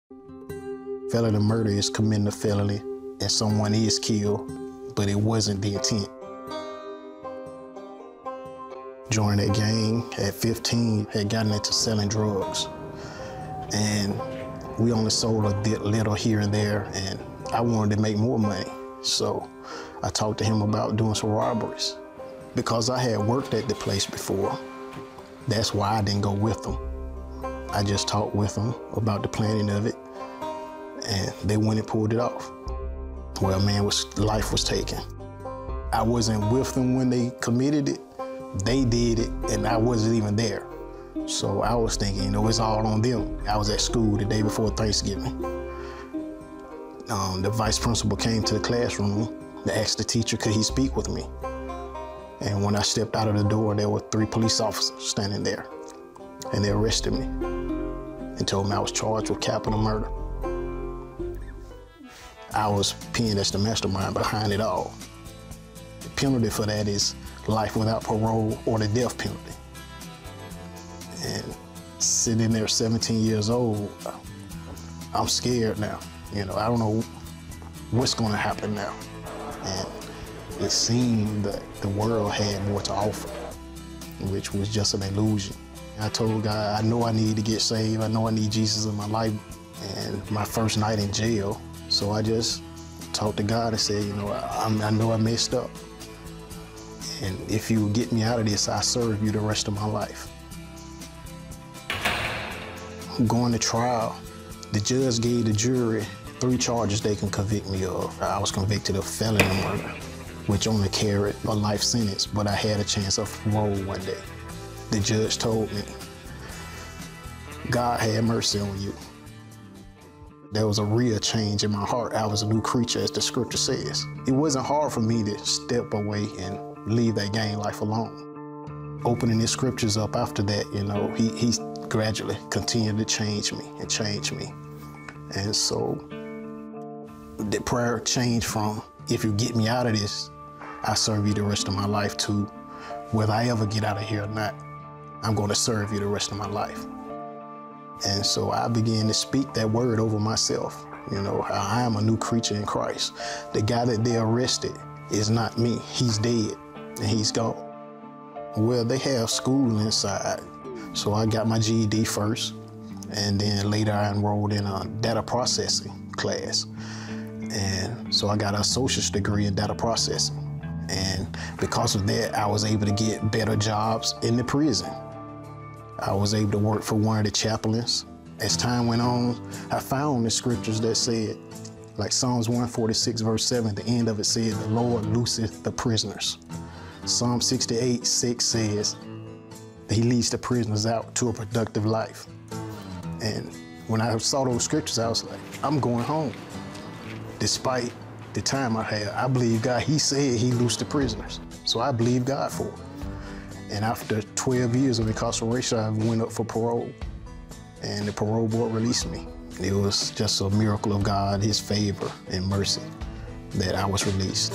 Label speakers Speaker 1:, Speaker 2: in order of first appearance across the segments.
Speaker 1: Felony murder is committing a felony and someone is killed, but it wasn't the intent. Joined that gang at 15, had gotten into selling drugs. And we only sold a little here and there, and I wanted to make more money. So I talked to him about doing some robberies. Because I had worked at the place before, that's why I didn't go with them. I just talked with them about the planning of it, and they went and pulled it off. Well, man, life was taken. I wasn't with them when they committed it. They did it, and I wasn't even there. So I was thinking, you know, it's all on them. I was at school the day before Thanksgiving. The vice principal came to the classroom to ask the teacher, could he speak with me? And when I stepped out of the door, there were 3 police officers standing there, and they arrested me and told me I was charged with capital murder. I was pinned as the mastermind behind it all. The penalty for that is life without parole or the death penalty. And sitting there 17 years old, I'm scared now. You know, I don't know what's gonna happen now. And it seemed that the world had more to offer, which was just an illusion. I told God, I know I need to get saved. I know I need Jesus in my life. And my first night in jail, so I just talked to God and said, you know, I know I messed up. And if you would get me out of this, I'll serve you the rest of my life. Going to trial, the judge gave the jury 3 charges they can convict me of. I was convicted of felony murder, which only carried a life sentence, but I had a chance of parole one day. The judge told me, God had mercy on you. There was a real change in my heart. I was a new creature, as the scripture says. It wasn't hard for me to step away and leave that gang life alone. Opening his scriptures up after that, you know, he gradually continued to change me. And so the prayer changed from, if you get me out of this, I serve you the rest of my life, to whether I ever get out of here or not, I'm going to serve you the rest of my life. And so I began to speak that word over myself. You know, I am a new creature in Christ. The guy that they arrested is not me. He's dead and he's gone. Well, they have school inside. So I got my GED first, and then later I enrolled in a data processing class. And so I got an associate's degree in data processing. And because of that, I was able to get better jobs in the prison. I was able to work for one of the chaplains. As time went on, I found the scriptures that said, like Psalms 146, verse 7, the end of it said, the Lord looseth the prisoners. Psalm 68:6 says, he leads the prisoners out to a productive life. And when I saw those scriptures, I was like, I'm going home. Despite the time I had, I believe God. He said he loosed the prisoners. So I believe God for it. And after 12 years of incarceration, I went up for parole. And the parole board released me. It was just a miracle of God, his favor and mercy, that I was released.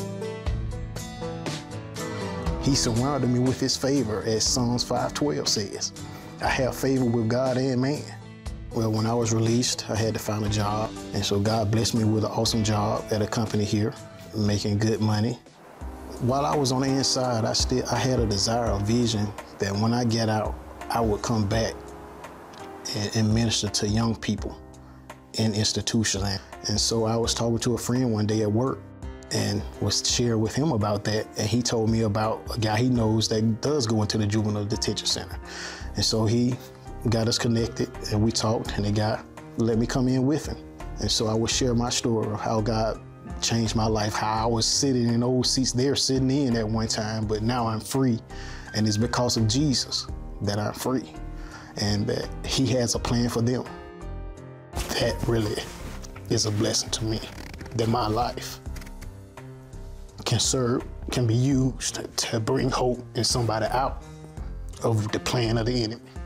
Speaker 1: He surrounded me with his favor, as Psalms 5:12 says. I have favor with God and man. Well, when I was released, I had to find a job. And so God blessed me with an awesome job at a company here, making good money. While I was on the inside, I had a desire, a vision, that when I get out, I would come back and minister to young people in institutions. And so I was talking to a friend one day at work and was sharing with him about that. And he told me about a guy he knows that does go into the juvenile detention center. And so he got us connected, and we talked, and the guy let me come in with him. And so I would share my story of how God changed my life, how I was sitting in old seats they're sitting in at one time, but now I'm free. And it's because of Jesus that I'm free, and that he has a plan for them. That really is a blessing to me, that my life can be used to bring hope in somebody out of the plan of the enemy.